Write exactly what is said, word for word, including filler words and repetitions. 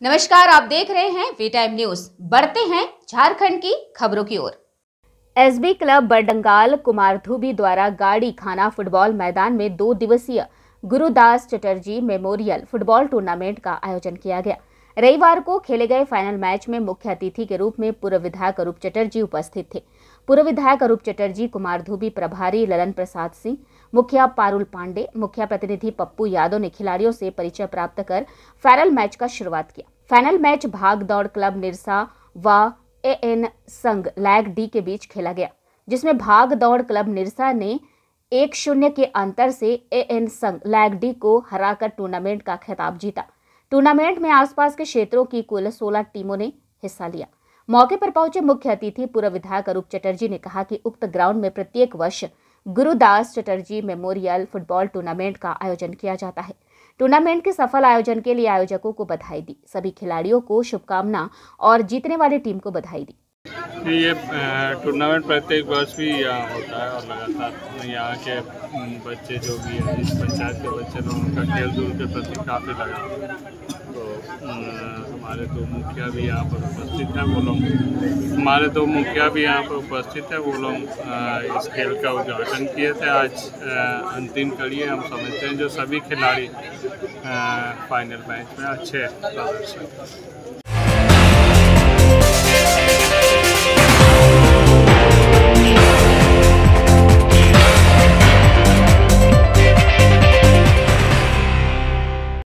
नमस्कार, आप देख रहे हैं वी टाइम न्यूज। बढ़ते हैं झारखंड की खबरों की ओर। एसबी क्लब बड़ंगाल कुमारधुबी द्वारा गाड़ी खाना फुटबॉल मैदान में दो दिवसीय Gurudas Chatterjee memorial football tournament का आयोजन किया गया। रविवार को खेले गए फाइनल मैच में मुख्य अतिथि के रूप में पूर्व विधायक अरूप चटर्जी उपस्थित थे। पूर्व विधायक अरूप चटर्जी कुमारधुबी प्रभारी ललन प्रसाद सिंह, मुखिया पारुल पांडे, मुखिया प्रतिनिधि पप्पू यादव ने खिलाड़ियों से परिचय प्राप्त कर फाइनल मैच का शुरुआत किया। फाइनल मैच भाग दौड़ क्लब निरसा व एएन संघ लैग डी के बीच खेला गया, जिसमें भाग दौड़ क्लब निरसा ने एक शून्य के अंतर से एएन संघ लैग डी को हराकर टूर्नामेंट का खिताब जीता। टूर्नामेंट में आसपास के क्षेत्रों की कुल सोलह टीमों ने हिस्सा लिया। मौके पर पहुंचे मुख्य अतिथि पूर्व विधायक अरूप चटर्जी ने कहा कि उक्त ग्राउंड में प्रत्येक वर्ष Gurudas Chatterjee memorial football tournament का आयोजन किया जाता है। टूर्नामेंट के सफल आयोजन के लिए आयोजकों को बधाई दी, सभी खिलाड़ियों को शुभकामना और जीतने वाली टीम को बधाई दी। ये टूर्नामेंट प्रत्येक वर्ष भी यहाँ होता है और लगातार यहाँ के बच्चे जो भी हैं, इस पंचायत के बच्चे लोग, उनका खेल कूद के प्रति काफ़ी लगा। तो हमारे दो मुखिया भी यहाँ पर उपस्थित हैं, वो लोग हमारे दो मुखिया भी यहाँ पर उपस्थित हैं, वो लोग इस खेल का उद्घाटन किए थे। आज अंतिम कड़ी है, हम समझते हैं जो सभी खिलाड़ी फाइनल मैच में अच्छे प्रदर्शन